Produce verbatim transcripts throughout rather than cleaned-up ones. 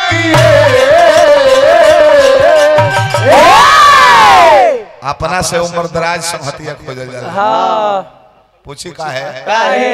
अपना से उम्र दराज संहतिया खोजल जाला। हाँ पूछी का है का है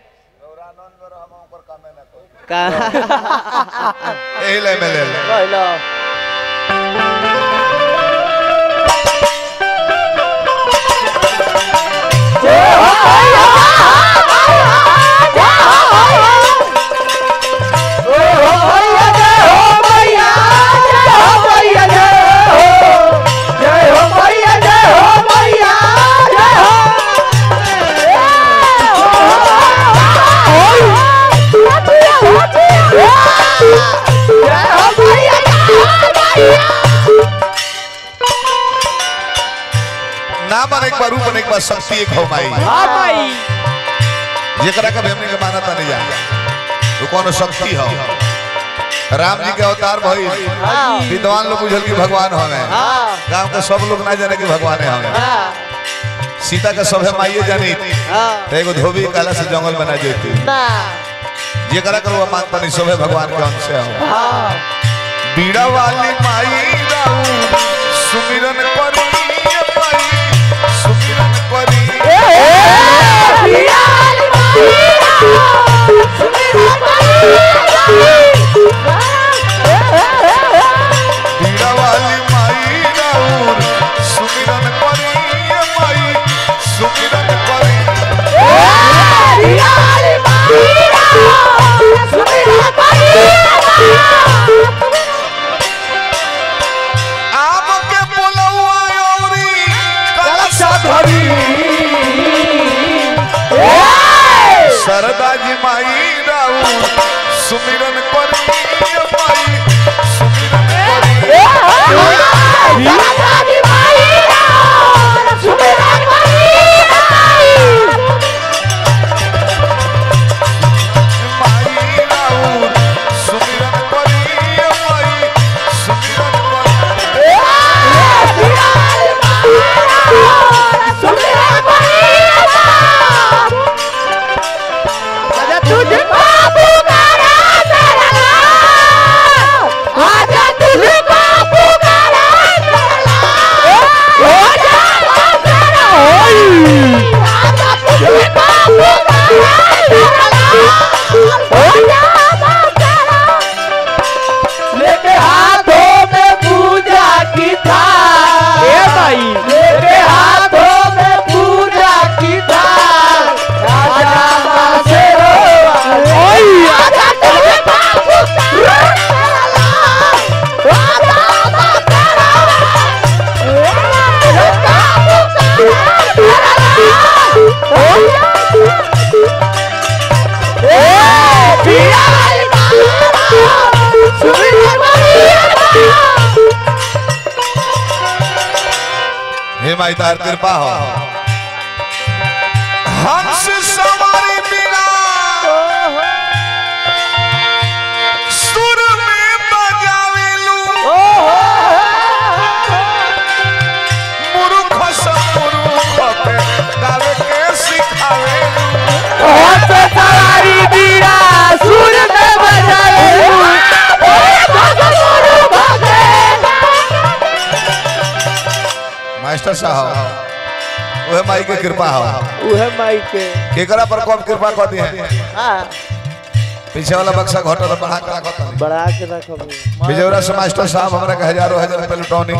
का यही ले में ले ले कहलो ना बन एक बार रूप एक बार शक्ति एक हो माई हां भाई जेकरा का हमने के मानता नहीं जा वो कौन शक्ति हो राम जी के अवतार भई विद्वान लोग बुझल कि भगवान हवे गांव के सब लोग ना जाने कि भगवान हवे सीता का सब है माईए जानी तो एगो धोबी काला से जंगल बना देती ना जेकरा कर वो मानता नहीं सब है भगवान के अंश है हां बीड़ा वाली माई राऊ सुमिरन करी माई सुमिरन करी बीड़ा वाली माई राऊ सुमिरन करी बीड़ा वाली माई राऊ सुमिरन करी माई सुमिरन करी बीड़ा वाली माई राऊ सुमिरन करी सरदा जी माई राऊ सुमिरन करी माई सुमिरन करी सरदा जी माई राऊ सुमिरन करी माई राऊ सुमिरन करी माई सुमिरन करी सुमिरन करी लेके हाथों में पूजा की थाल ए भाई लेके हाथों में पूजा की थाल राजा बासेरो ओए राजा तेरे बापू हे माई तार कृपा हो हंस सवारी बिना सुर में बजावेलू मुरुख सब मुरुख के गावे के सिखावेलू हंस सवारी बिना सुर में बजावेलू मास्टर साहब वह माई के कृपा हो उहे माई के केकरा पर कौन कृपा कर दी है हां पीछे वाला बक्सा घोटा बढ़ा के रखो बढ़ा के रखो बिजौरा से मास्टर साहब हमरा के हजारों हजार रुपए लुटौनी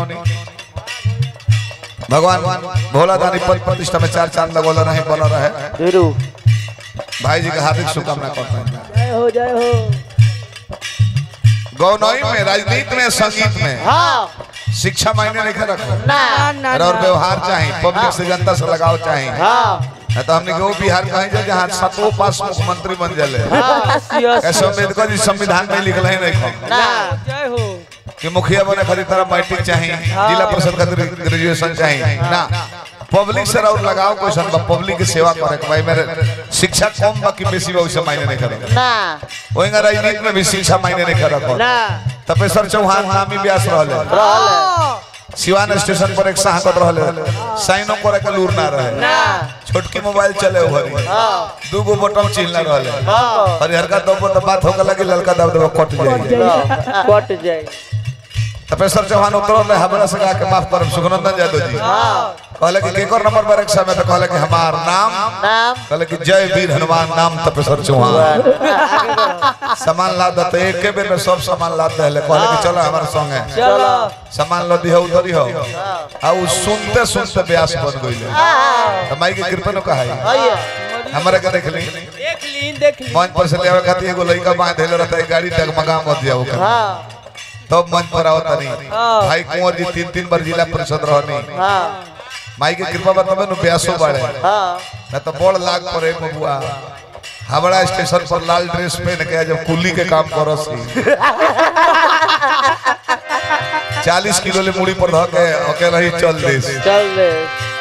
भगवान भोला दानी पद प्रतिष्ठा में चार चांद लगोला रहे बना रहे जरूर भाई जी का हार्दिक शुभकामना करता हूं जय हो जय हो गौनई में राजनीति में संगीत में हां शिक्षा मायने नहीं रखो ना और व्यवहार चाहिए पब्लिक से जनता से लगाव चाहिए हां तो हमने को बिहार कहीं जा जहां सातों पास मुख्यमंत्री बन जाले कैसे अम्बेडकर जी संविधान में लिखल है नहीं ना जय हो कि मुखिया बने खातिर तरह मैट्रिक चाहिए जिला परिषद खातिर ग्रेजुएशन चाहिए ना पब्लिक से और लगाओ क्वेश्चन बा पब्लिक की सेवा करे भाई मेरे शिक्षा कम बाकी बेसी बा उसे मायने नहीं करे ना ओइंगा राजनीति में भी शिक्षा मायने नहीं करे ना तपेश्वर चौहान नामी व्यास रहले रहले सिवान स्टेशन पर एक साहकत रहले साइनो करे के लूर ना रहे ना छोटकी मोबाइल चले भरी दू गो बटन चिल्ला रहले और हरका दब तो बात होके लगी ललका दब दब कट जाए कट जाए तपेश्वर चौहान उतरल हमरा से के माफ करब सुखनंदन यादव जी कहले कि केकर नंबर पर एक समय तो कहले कि हमार नाम नाम कहले कि जय वीर हनुमान नाम तपेश्वर चौहान सामान ला दत एक के बेर में सब सामान ला देले कहले कि चलो हमारे संगे चलो सामान लो दिहो उधरी हो आ उ सुनते सुनते ब्यास बन गइले त माई के कृपा न कहाई हमरा के देख ली देख ली देख ली मंच पर से लेवे खातिर एगो लइका बांधले रहता है गाड़ी डगमगा मत जाओ हां तब मंच पर आवत नहीं भाई कुंवर जी तीन तीन बार जिला परिषद रहनी हां माई के कृपा बताबे न ब्यासो बाड़े हां मैं तो बड़ लाग पड़े बबुआ हावड़ा स्टेशन पर लाल ड्रेस पहन के जब कुली के काम करस चालीस किलो ले मुड़ी पर धके अकेला ही चल दे चल दे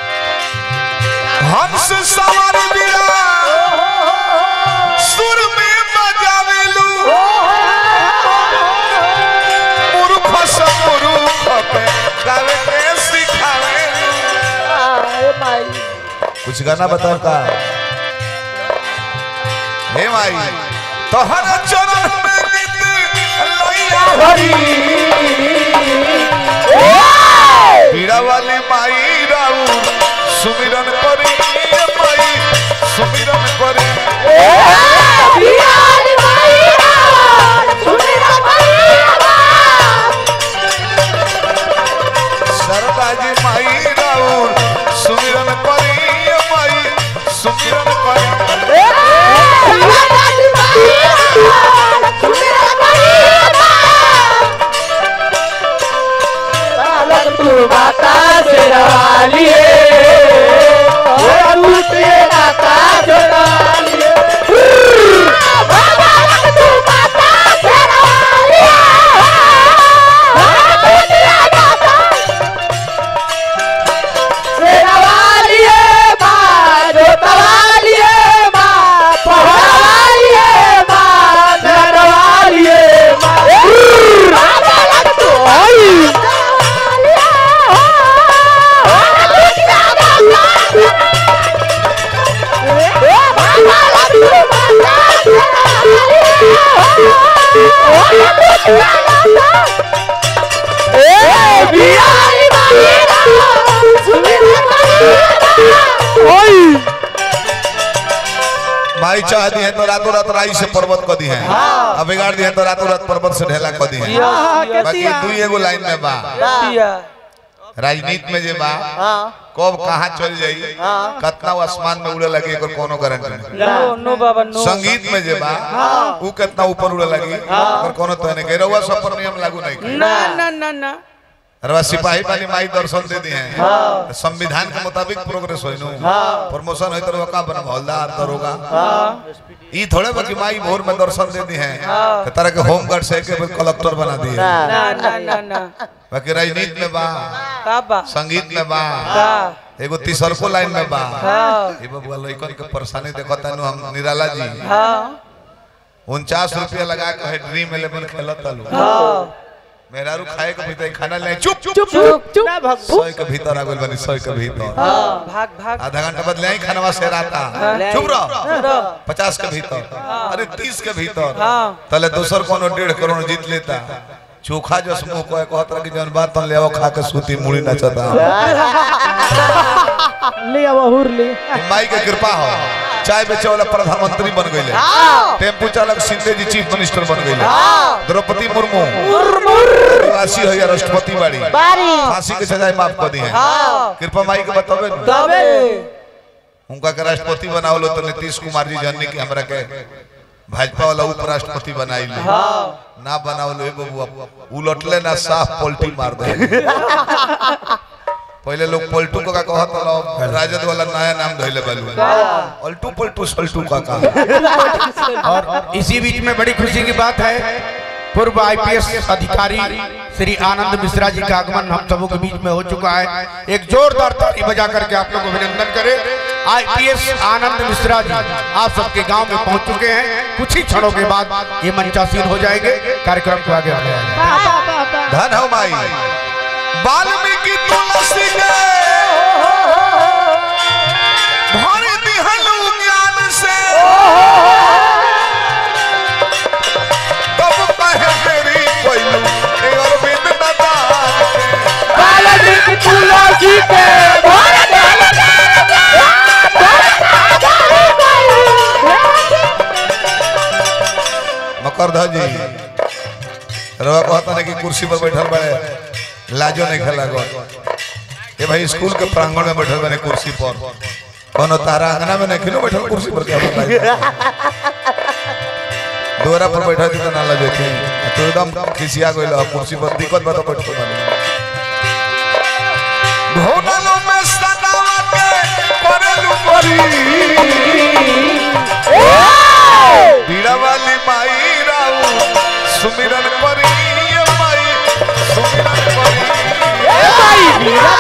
हंस सवार बिना सुर में बजावेलू मूर्ख समरूख पे गावे के सिखावेलू ए माई कुछ गाना बताओ का हे माई तोहर चरण में गीत लइया हरी पीड़ा वाली माई राऊ सुमिरन करी माई सुमिरन करी पीड़ा वाली माई राऊ सुमिरन करी सरदा जी माई राऊ सुमिरन करी माई सुमिरन करी तू माता से रवाली है तू तेरा का जोड़ाली है बाबा तू माता से रवाली है तू तेरा का से रवाली है मां जो तवाली है मां पहवाली है मां धरवाली है मां बाबा तू आई माई चाह दी है तो रातों रात राई से पर्वत कर दी है अब बिगाड़ दी है तो रातों रात पर्वत से ढेला कर दी है बाकी तू एगो लाइन में बा राजनीति में जे बा कब कहाँ चल जाई कितना आसमान में उड़े लगी एकर कोनो गारंटी नहीं नो बाबा नो संगीत में जे बा ऊ कितना ऊपर उड़े लगी एकर कोनो तो नहीं रहुआ सब पर नियम लागू नहीं ना ना ना ना रवा सिपाही वाली माई दर्शन दे दी है संविधान के मुताबिक प्रोग्रेस होई नो प्रमोशन होई तो का बन हवलदार दरोगा ई थोड़े बाकी माई भोर में दर्शन दे दी है कि तरह के होमगार्ड से के कलेक्टर बना दी है ना ना ना ना बाकी राजनीति में बा का बा संगीत में बा का एगो तीसरको लाइन में बा हां ए बबुआ लइकन के परेशानी देखता नु हम निराला जी हां उनचास रुपया लगा के ड्रीम इलेवन खेलत तालू हां मेहरारू खाए के भीतर खाना ले चुप चुप चुप चुप ना भग सौ के भीतर आ गइल बनी सौ के भीतर हां भाग भाग आधा घंटा बाद ले खानवा से राता चुप रह पचास के भीतर अरे तीस के भीतर हां तले दोसर कोनो डेढ़ करोड़ जीत लेता चोखा जो समूह को कहत रह कि जन बात तन लेओ खा के सूती मुड़ी नचता ले अब हुर ले माई के कृपा हो चाय बेचे वाला प्रधानमंत्री बन गइले टेम्पू चालक सिंधे जी चीफ मिनिस्टर बन गइले द्रौपदी मुर्मू आदिवासी है राष्ट्रपति बाड़ी फांसी के सजा माफ कर दी है कृपा माई के बतावे तबे उनका के राष्ट्रपति बनावलो तो नीतीश कुमार जी जानने की हमरा के भाजपा वाला उपराष्ट्रपति बनाई ले ना बनावलो ए बबुआ उलटले ना साफ पलटी मार दे पहले लोग पलटू का कहत रहो राजद वाला नया नाम धइले बालू पलटू पलटू सलटू का का और इसी बीच में बड़ी खुशी की बात है पूर्व आईपीएस अधिकारी श्री आनंद मिश्रा जी का आगमन हम सबों के बीच में हो चुका है। एक जोरदार ताली बजा करके आप लोग अभिनंदन करें। आईपीएस आनंद मिश्रा जी आप सबके गांव में पहुंच चुके हैं। कुछ ही क्षणों के बाद ये मंचासीन हो जाएंगे, कार्यक्रम को आगे बढ़ाया जाएगा। धन हो माई वाल्मीकि तुलसी ने भरी दिहलु ज्ञान से तब कहे मेरी कोइलू ए अरविंद दादा वाल्मीकि तुलसी के भरी दिहलु मकरधर जी रवा कहता है कि कुर्सी पर बैठल बड़े लाजो नहीं खेला गो ये भाई स्कूल के प्रांगण में बैठल बने कुर्सी पर कोनो तारा अंगना में नहीं खिलो बैठल कुर्सी पर क्या बताइए दोरा पर बैठा थी तो ना लगे थी तो एकदम खिसिया गइल कुर्सी पर दिक्कत बता बैठो बने घोटालो में सदावा के करलू परी पीड़ा वाली माई राऊ सुमिरन करी ये माई सुमिरन करी ए भाई मीरा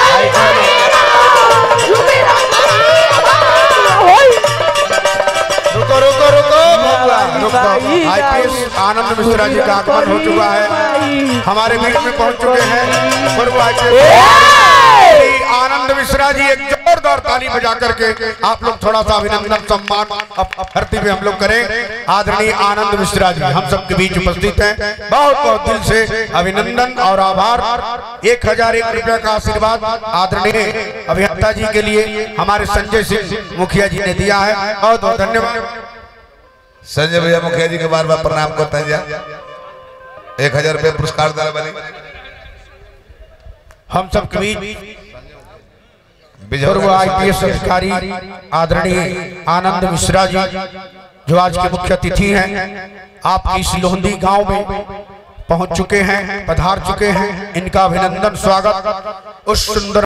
सुमिरन होई रुको रुको रुको रुको आईपीएस आनंद मिश्रा जी का आगमन हो चुका है हमारे बीच में पहुंच चुके हैं पूर्व आईपीएस आनंद मिश्रा जी एक जोरदार ताली बजा करके आप लोग थोड़ा सा अभिनंदन सम्मान धरती पे हम लोग करें आदरणीय आनंद मिश्रा जी हम सबके बीच उपस्थित हैं बहुत बहुत दिल से अभिनंदन और आभार एक हजार एक रुपया का आशीर्वाद आदरणीय अभियंता जी के लिए हमारे संजय सिंह मुखिया जी ने दिया है बहुत बहुत धन्यवाद संजय भैया मुखिया जी के बार बार प्रणाम करते हैं एक हजार रुपये पुरस्कार दिला बने हम सबके बीच पूर्व आईपीएस अधिकारी आदरणीय आनंद मिश्रा जी जो आज के मुख्य अतिथि हैं आपकी इस लोहंदी गांव में पहुंच चुके हैं पधार चुके हैं इनका अभिनंदन स्वागत उस सुंदर